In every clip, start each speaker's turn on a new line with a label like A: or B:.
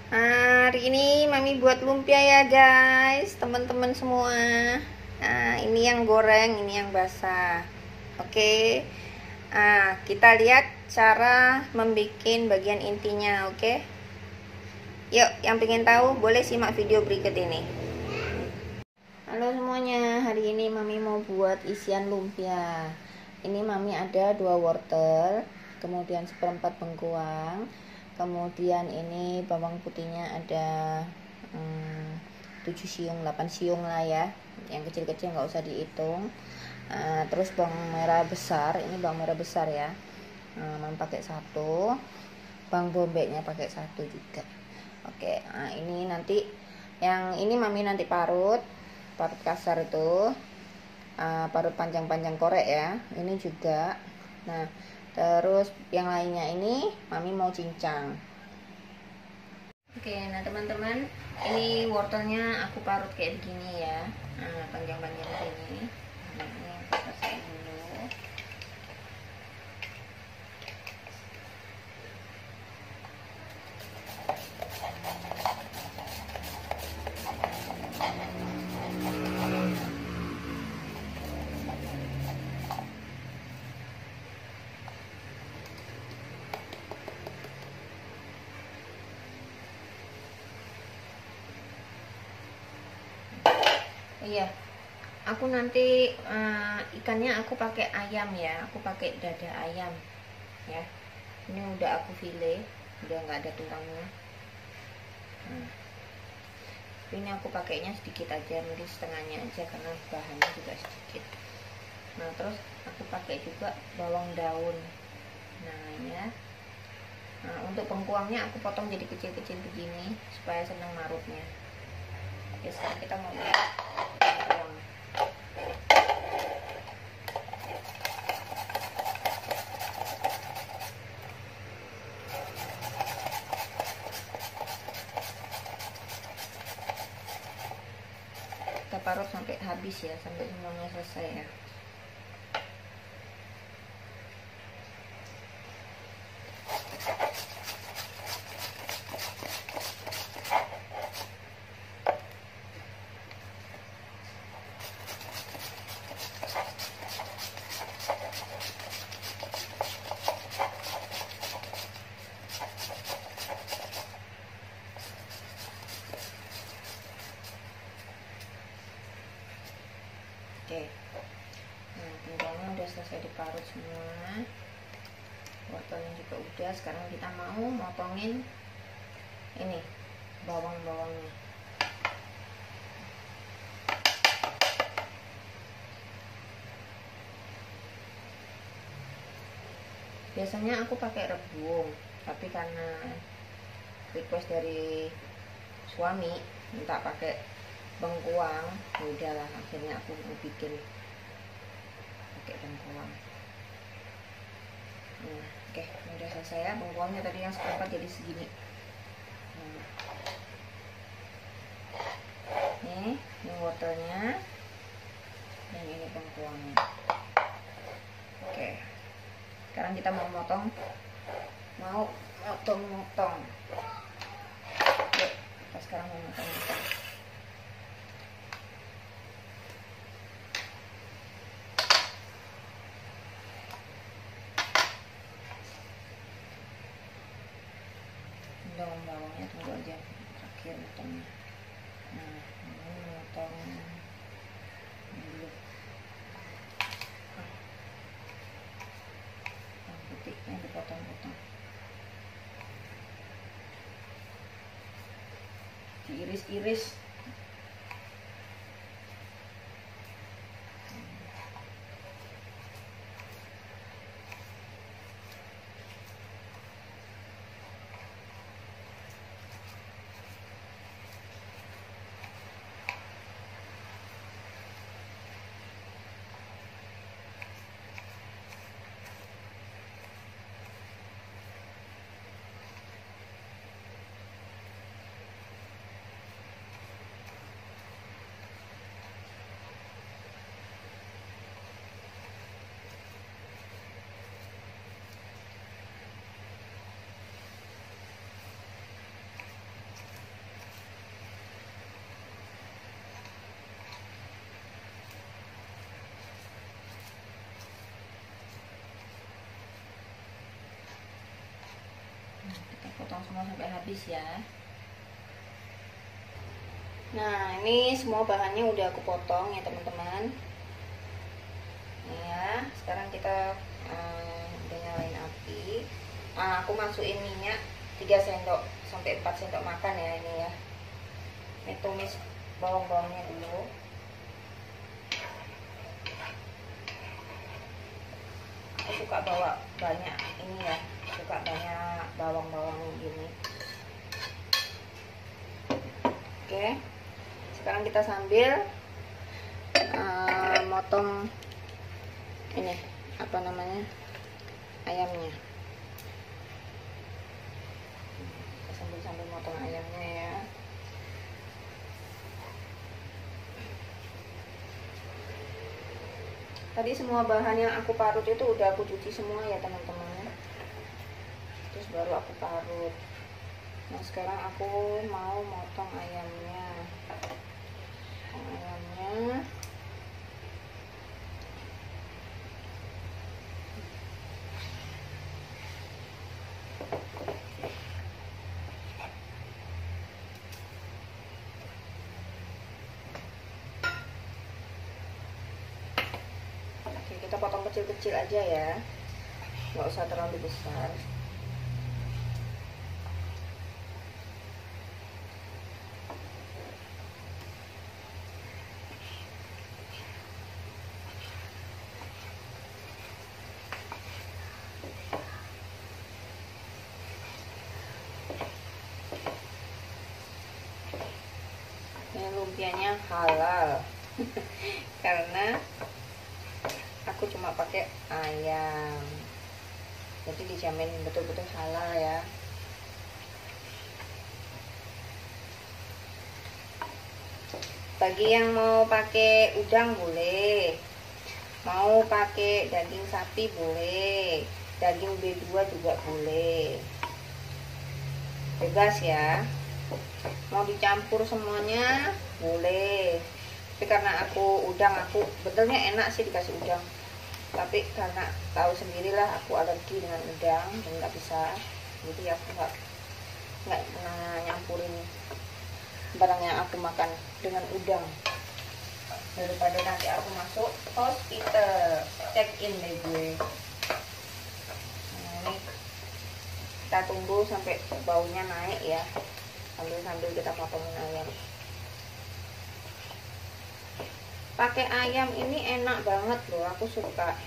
A: Hari ini Mami buat lumpia ya guys, teman-teman semua. Nah, ini yang goreng, ini yang basah. Oke. Kita lihat cara membuat bagian intinya, oke? Yuk, yang pengen tahu boleh simak video berikut ini. Halo semuanya, hari ini Mami mau buat isian lumpia. Ini Mami ada 2 wortel, kemudian seperempat bengkuang, kemudian ini bawang putihnya ada 7 siung, 8 siung lah ya, yang kecil-kecil nggak usah dihitung. Terus bawang merah besar, ini bawang merah besar ya, Mami pakai 1, bawang bombeknya pakai 1 juga. Oke, ini nanti yang ini Mami nanti parut kasar itu, parut panjang-panjang korek ya, ini juga. Nah, terus yang lainnya ini Mami mau cincang. Oke, nah teman-teman, ini wortelnya aku parut kayak begini ya, panjang-panjang gini. Nah, ini aku kasih dulu. Iya, aku nanti ikannya aku pakai ayam ya, aku pakai dada ayam ya. Ini udah aku file, udah nggak ada tulangnya. Ini aku pakainya sedikit aja, mungkin setengahnya aja karena bahannya juga sedikit. Nah, terus aku pakai juga bawang daun. Nah, ya. Nah, untuk bengkuangnya aku potong jadi kecil-kecil begini supaya senang marutnya. Oke, sekarang kita mau lihat bengkuang. Kita parut sampai habis ya, sampai semuanya selesai ya. Oke, nah bengkuangnya udah selesai diparut semua, wortelnya juga udah. Sekarang kita mau motongin ini bawang-bawangnya. Biasanya aku pakai rebung, tapi karena request dari suami minta pakai bengkuang, udahlah akhirnya aku mau bikin pakai bengkuang. Nah, oke, udah selesai ya. Bengkuangnya tadi yang seperempat jadi segini. Ini wortelnya dan ini bengkuangnya. Oke, sekarang kita mau motong. Yuk, kita sekarang mau motong. Bawang-bawangnya tunggu aja terakhir motongnya. Nah, ini motong dulu. Bawang putihnya dipotong-potong, diiris-iris. potong semua sampai habis ya. Nah, ini semua bahannya udah aku potong ya teman-teman. Nih ya, sekarang kita udah nyalain api. Aku masukin minyak 3 sendok sampai 4 sendok makan ya ini ya. Ini tumis bawang-bawangnya dulu. Aku suka bawa banyak ini ya, suka banyak bawang-bawang gini. Oke, sekarang kita sambil motong ini apa namanya, ayamnya. Kita sambil motong ayamnya ya. Tadi semua bahan yang aku parut itu udah aku cuci semua ya teman-teman. Terus baru aku parut. Nah sekarang aku mau motong ayamnya. Oke, kita potong kecil-kecil aja ya, nggak usah terlalu besar. Ini lumpianya halal karena aku cuma pakai ayam, jadi dijamin betul-betul halal ya. Bagi yang mau pakai udang boleh, mau pakai daging sapi boleh, daging B2 juga boleh, bebas ya. Mau dicampur semuanya boleh, tapi karena aku udang, aku betulnya enak sih dikasih udang, tapi karena tahu sendirilah aku alergi dengan udang dan nggak bisa, jadi aku nggak nyampurin barang yang aku makan dengan udang, daripada nanti aku masuk hospital, check in deh gue. Nah, ini kita tunggu sampai baunya naik ya, sambil kita potongin ayam. Pakai ayam ini enak banget loh, aku suka.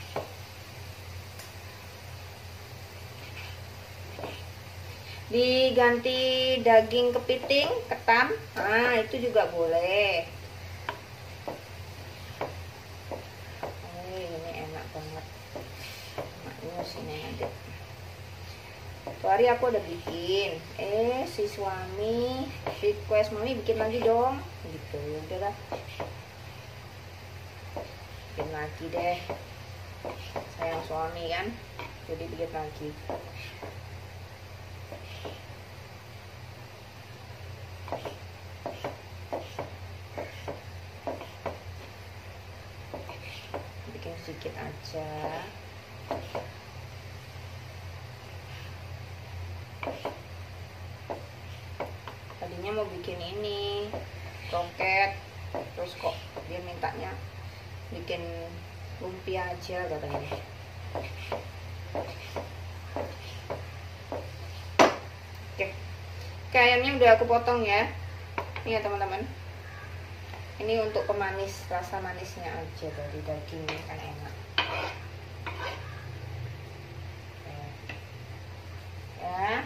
A: Diganti daging kepiting, ketam, nah itu juga boleh. Ini enak banget. Maknyus ini nanti. Tuh hari aku udah bikin, si suami request, mami bikin lagi dong, gitu. Udahlah, bikin lagi deh, sayang suami kan, jadi bikin lagi. Bikin sedikit aja. Tadinya mau bikin ini kroket, terus kok dia mintanya bikin lumpia aja katanya. Oke, ayamnya udah aku potong ya. Ini ya teman-teman, ini untuk pemanis, rasa manisnya aja dari dagingnya kan enak ya.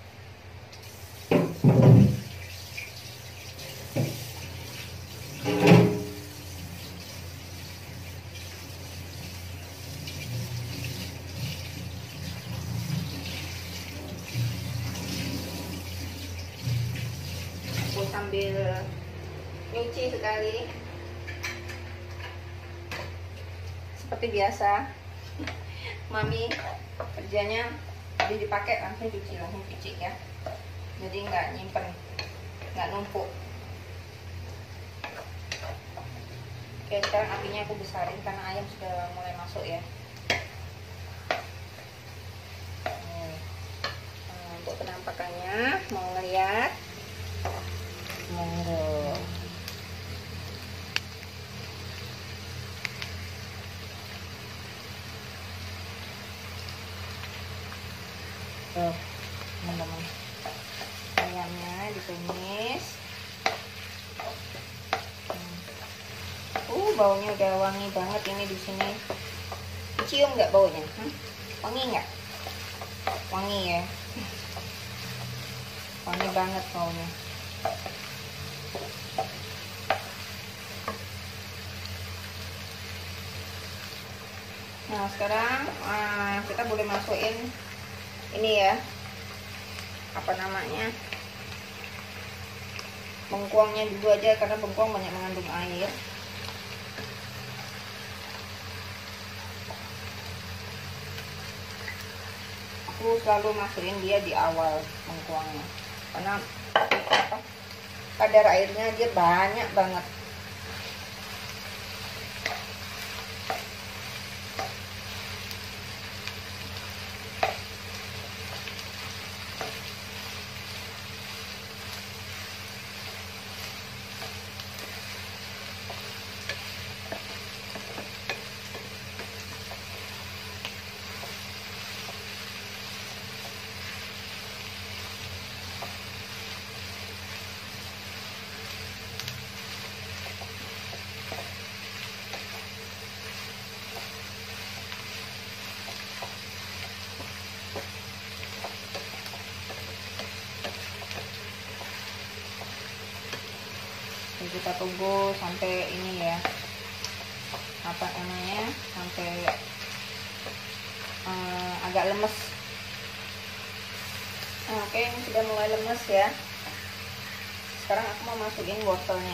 A: Aku sambil nyuci sekali seperti biasa. Mami kerjanya habis dipakai langsung cuci ya, jadi nggak nyimpen, nggak numpuk. Oke, sekarang apinya aku besarin karena ayam sudah mulai masuk ya. Untuk penampakannya, mau ngeliat? Monggo. Tuh, teman-teman, ayamnya ditumis. Baunya udah wangi banget ini di sini. Cium nggak baunya? Wangi nggak? Wangi ya. Wangi banget baunya. Nah sekarang kita boleh masukin ini ya, apa namanya, bengkuangnya dulu aja karena bengkuang banyak mengandung air. Aku selalu masukin dia di awal bengkuangnya karena kadar airnya dia banyak banget. Kita tunggu sampai ini ya, apa namanya, sampai agak lemes. Oke, ini sudah mulai lemes ya. Sekarang aku mau masukin wortelnya.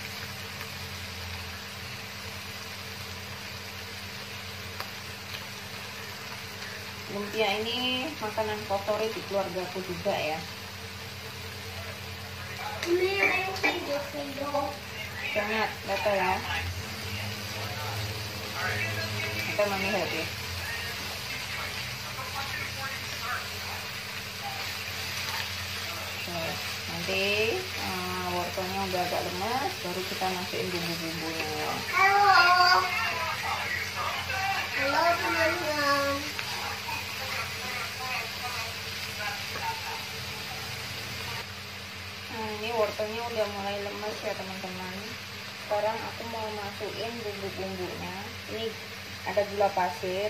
A: Lumpia ini makanan favorit di keluargaku juga ya. Sangat betul ya. Kita mami happy. Nanti wortelnya udah agak lemas, baru kita masukin bumbu-bumbunya ya. Halo teman-teman. Nah ini wortelnya udah mulai lemas ya teman-teman. Sekarang aku mau masukin bumbu-bumbunya. Ini ada gula pasir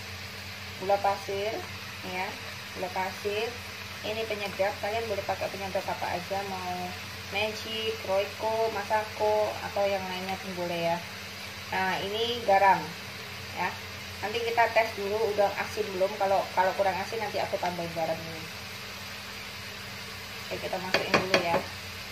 A: ya, gula pasir. Ini penyedap, kalian boleh pakai penyedap apa aja, mau Magic, Royco, Masako atau yang lainnya pun boleh ya. Nah ini garam ya. Nanti kita tes dulu udah asin belum. Kalau kurang asin nanti aku tambahin garam ini. Oke, kita masukin dulu ya.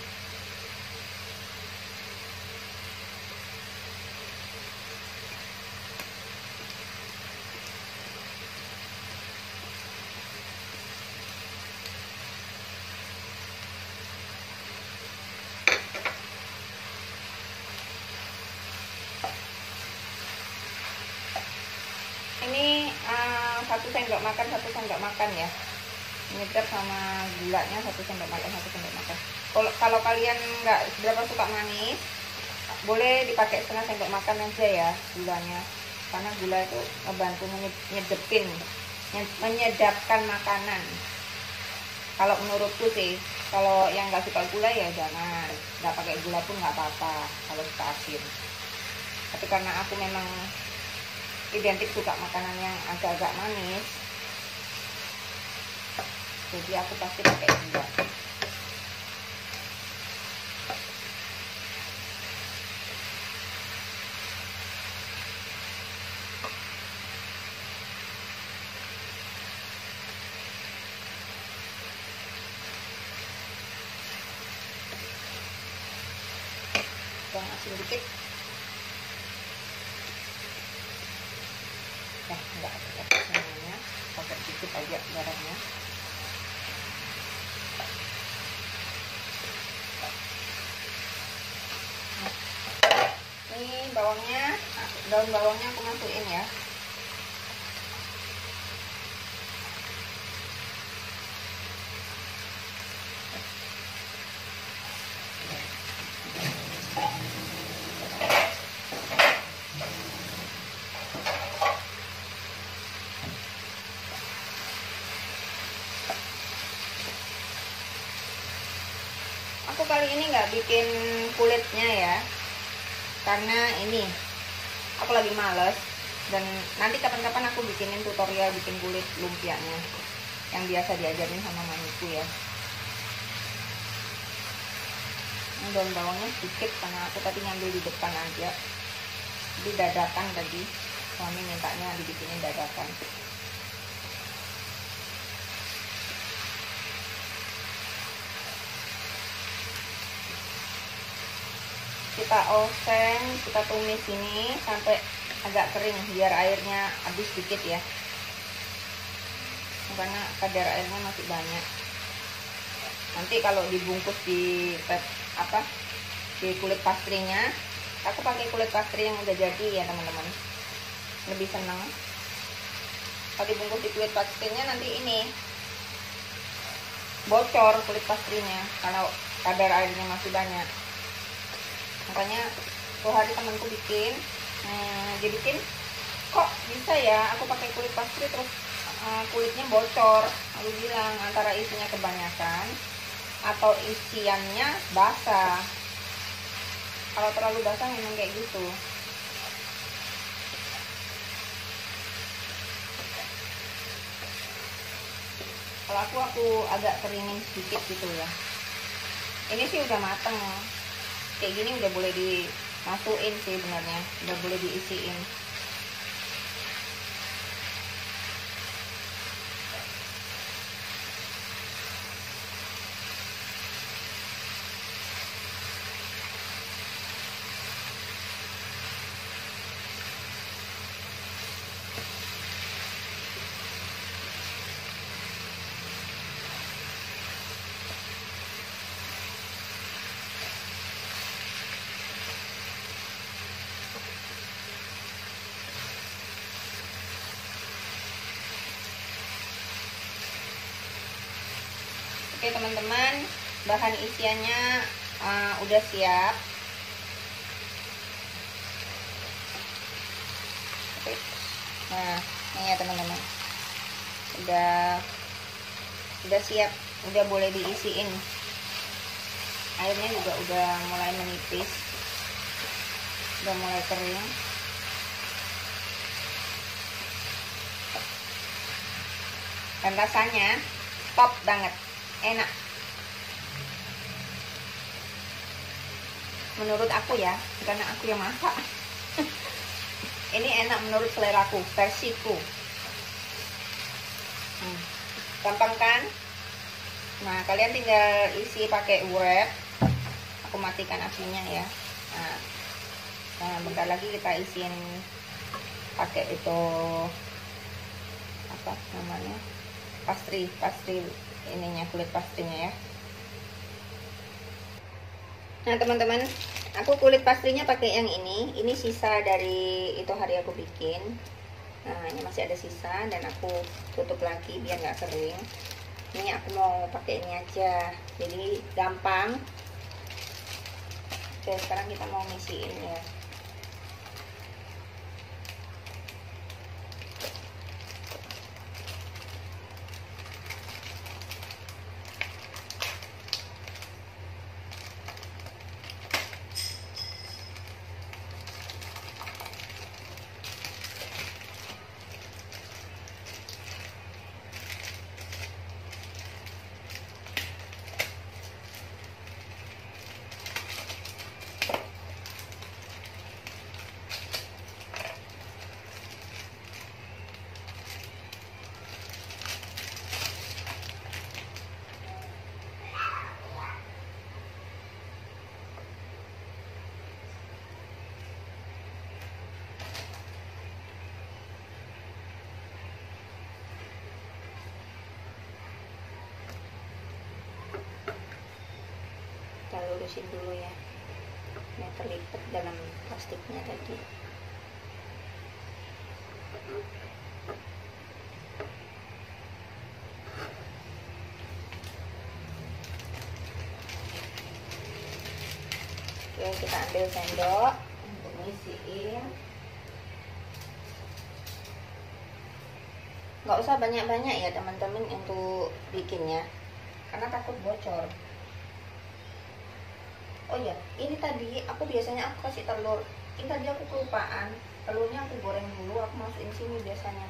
A: Ini 1 sendok makan ya. Nyedap sama gulanya 1 sendok makan. Kalau kalian nggak berapa suka manis, boleh dipakai setengah sendok makan aja ya gulanya, karena gula itu membantu menyedapkan makanan. Kalau menurutku sih, kalau yang nggak suka gula ya jangan, nggak pakai gula pun nggak apa-apa kalau suka asin. Tapi karena aku memang identik suka makanan yang agak-agak manis, jadi aku pasti pakai gula. Kurang asin dikit. Enggak pakai semuanya, pakai sedikit aja garamnya. Ini bawangnya, daun bawangnya aku masukin ya. Aku kali ini nggak bikin kulitnya ya, karena ini aku lagi males. Dan nanti kapan-kapan aku bikinin tutorial bikin kulit lumpianya yang biasa diajarin sama mamiku ya. Ini daun bawangnya sedikit karena aku tadi ngambil di depan aja, jadi dadakan tadi suami mintanya dibikinin dadakan. Kita oseng, kita tumis ini sampai agak kering biar airnya habis sedikit ya, karena kadar airnya masih banyak. Nanti kalau dibungkus di di kulit pastrinya, aku pakai kulit pastry yang udah jadi ya teman-teman, lebih seneng. Kalau dibungkus di kulit pastrinya nanti ini bocor kulit pastrinya kalau kadar airnya masih banyak. Makanya tuh hari temanku bikin, dia bikin kok bisa ya aku pakai kulit pastry terus kulitnya bocor. Aku bilang antara isinya kebanyakan atau isiannya basah. Kalau terlalu basah memang kayak gitu. Kalau aku agak keringin sedikit gitu ya. Ini sih udah mateng. Kayak gini udah boleh dimasukin sih sebenarnya, udah boleh diisiin. Oke teman-teman, bahan isiannya udah siap. Oke. Nah ini ya teman-teman, udah siap, udah boleh diisiin. Airnya juga udah mulai menipis, udah mulai kering. Dan rasanya top banget, enak. Menurut aku ya, karena aku yang masak. Ini enak menurut seleraku, versiku. Gampang kan? Nah, kalian tinggal isi pakai wrap. Aku matikan apinya ya. Nah, bentar lagi kita isiin pakai itu apa namanya? Pastry ininya, kulit pastrinya ya. Nah teman-teman, aku kulit pastrinya pakai yang ini sisa dari itu hari aku bikin. Nah ini masih ada sisa dan aku tutup lagi biar nggak kering. Ini aku mau pakai ini aja, jadi gampang. Oke, sekarang kita mau ngisiin ya. Kita lurusin dulu ya, ini terlipat dalam plastiknya tadi. Oke, kita ambil sendok untuk ngisiin. Nggak usah banyak-banyak ya teman-teman untuk bikinnya, karena takut bocor. Oh ya, ini tadi aku biasanya aku kasih telur. Ini tadi aku kelupaan. Telurnya aku goreng dulu, aku masukin sini biasanya.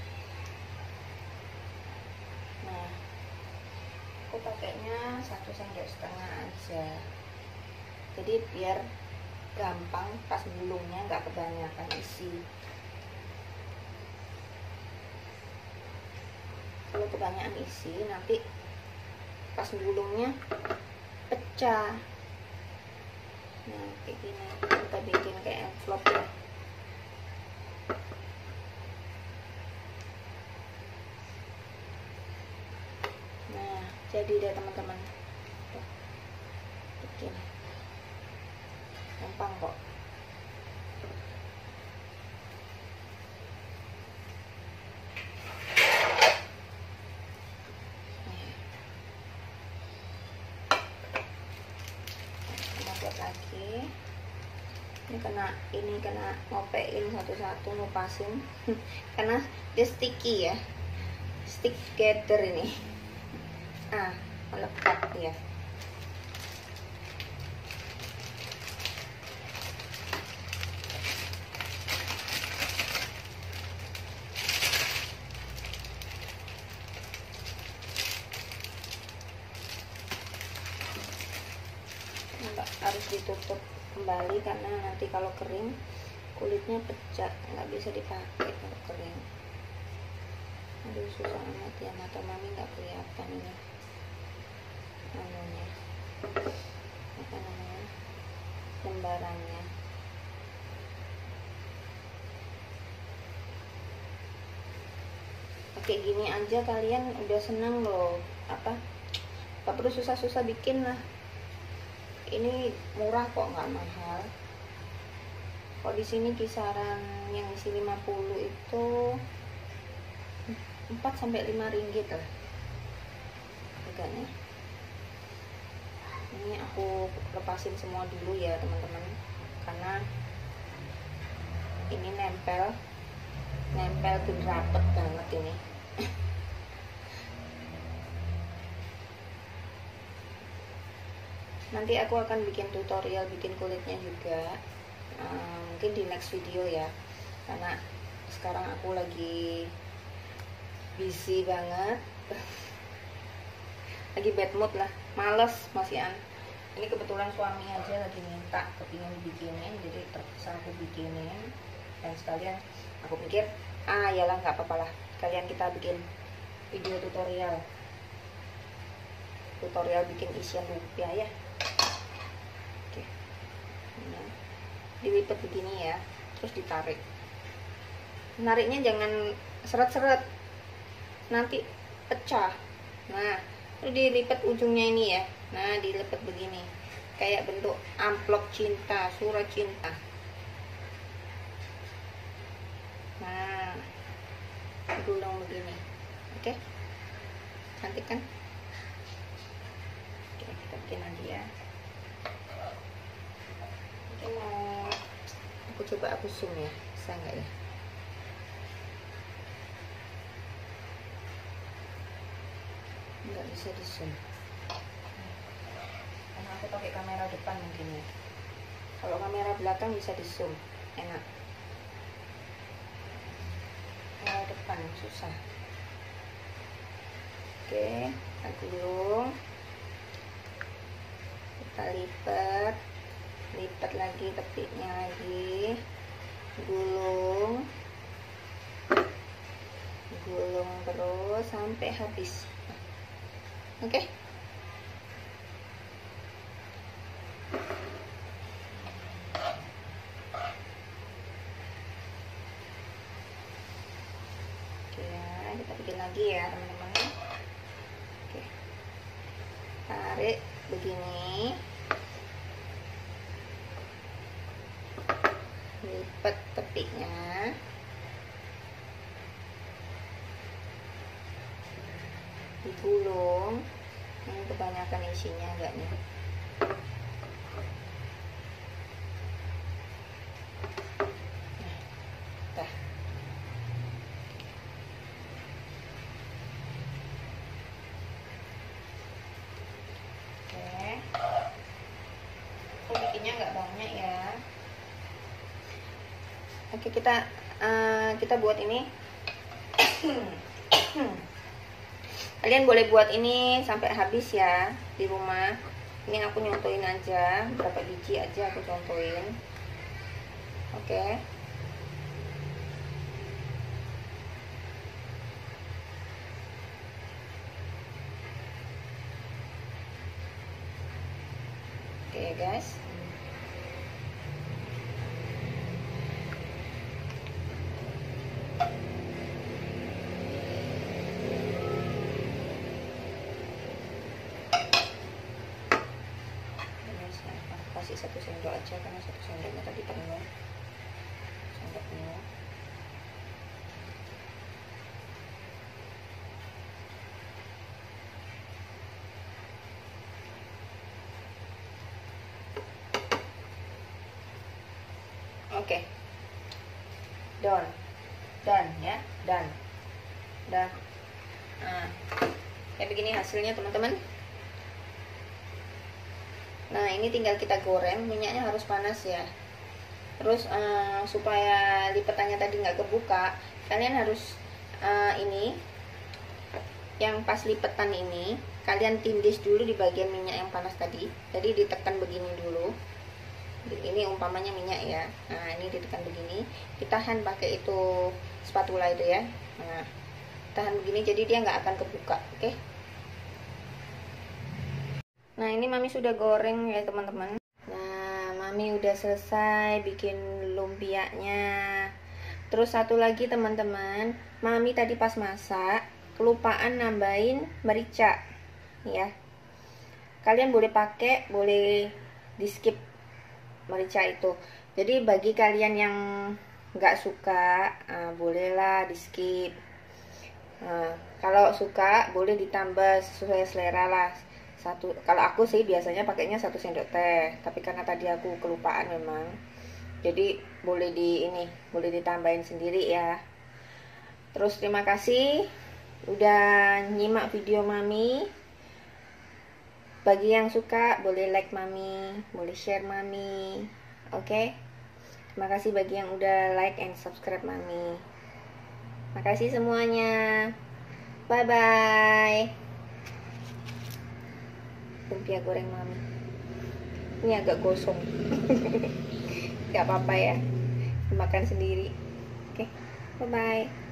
A: Nah, aku pakainya 1,5 sendok aja. Jadi biar gampang pas gulungnya, nggak kebanyakan isi. Kalau kebanyakan isi nanti pas gulungnya pecah. Nah kayak gini kita bikin kayak envelope ya. Nah jadi deh teman-teman, bikin gampang kok. Lagi ini kena ngopein satu-satu, ngupasin karena dia sticky ya, stick together ini. Melekat ya. Harus ditutup kembali karena nanti kalau kering kulitnya pecah, nggak bisa dipakai kalau kering. Aduh susah amat ya, mata mami nggak kelihatan ini anunya, apa namanya, lembarannya. Kayak gini aja kalian udah seneng loh, nggak perlu susah-susah bikin lah. Ini murah kok, nggak mahal. Kalau di sini kisaran yang isi 50 itu 4-5 ringgit lah harganya. Ini aku lepasin semua dulu ya teman-teman, karena ini nempel tuh rapet banget ini. Nanti aku akan bikin tutorial bikin kulitnya juga, mungkin di next video ya, karena sekarang aku lagi busy banget. Lagi bad mood lah, males masihan. Ini kebetulan suami aja lagi minta, kepingin bikinin, jadi terpaksa aku bikinin. Dan sekalian aku pikir yalah nggak apa-apa lah, kalian kita bikin video tutorial bikin isian lumpia ya. Oke. Nah, dilipat begini ya, terus ditarik. Nariknya jangan seret-seret, nanti pecah. Nah, terus dilipat ujungnya ini ya. Nah, dilipat begini, kayak bentuk amplop cinta, surat cinta. Nah, digulung begini. Oke, cantik kan? Oke, kita bikin lagi ya. Oke, aku coba aku zoom ya, bisa nggak ya? Nggak bisa di zoom karena aku pakai kamera depan mungkin ya. Kalau kamera belakang bisa di zoom, enak. Kamera depan susah. Oke, kita gulung, kita lipat lagi tepinya lagi, gulung terus sampai habis. Oke. Ya, kita bikin lagi ya teman-teman. Oke, tarik begini, lipat tepinya, digulung. Ini kebanyakan isinya enggak nih? Dah. Oke. minyak ya. Oke, kita buat ini. Kalian boleh buat ini sampai habis ya di rumah. Ini aku nyontoin aja, berapa biji aja aku contohin. Oke. Oke guys. Kasih 1 sendok aja karena 1 sendoknya tadi penuh. Sendok penuh. Oke. Done ya, done. Nah, kayak begini hasilnya teman-teman. Nah, ini tinggal kita goreng, minyaknya harus panas ya. Terus supaya lipetannya tadi nggak kebuka, kalian harus ini yang pas lipetan ini kalian tindis dulu di bagian minyak yang panas tadi. Jadi ditekan begini dulu. Ini umpamanya minyak ya. Nah, ini ditekan begini, ditahan pakai itu spatula itu ya. Nah, tahan begini jadi dia nggak akan kebuka. Oke. Nah, ini mami sudah goreng ya teman-teman. Nah, mami udah selesai bikin lumpianya. Terus satu lagi teman-teman, mami tadi pas masak kelupaan nambahin merica ya. Kalian boleh pakai, boleh di skip merica itu. Jadi bagi kalian yang nggak suka, bolehlah di skip. Kalau suka boleh ditambah sesuai selera lah. Kalau aku sih biasanya pakainya 1 sendok teh, tapi karena tadi aku kelupaan memang, jadi boleh boleh ditambahin sendiri ya. Terus terima kasih udah nyimak video mami. Bagi yang suka boleh like mami, boleh share mami. Oke. Terima kasih bagi yang udah like and subscribe mami. Makasih semuanya. Bye bye. Lumpia goreng mami. Ini agak gosong. Gak apa-apa ya. Dimakan sendiri. Oke. Bye bye.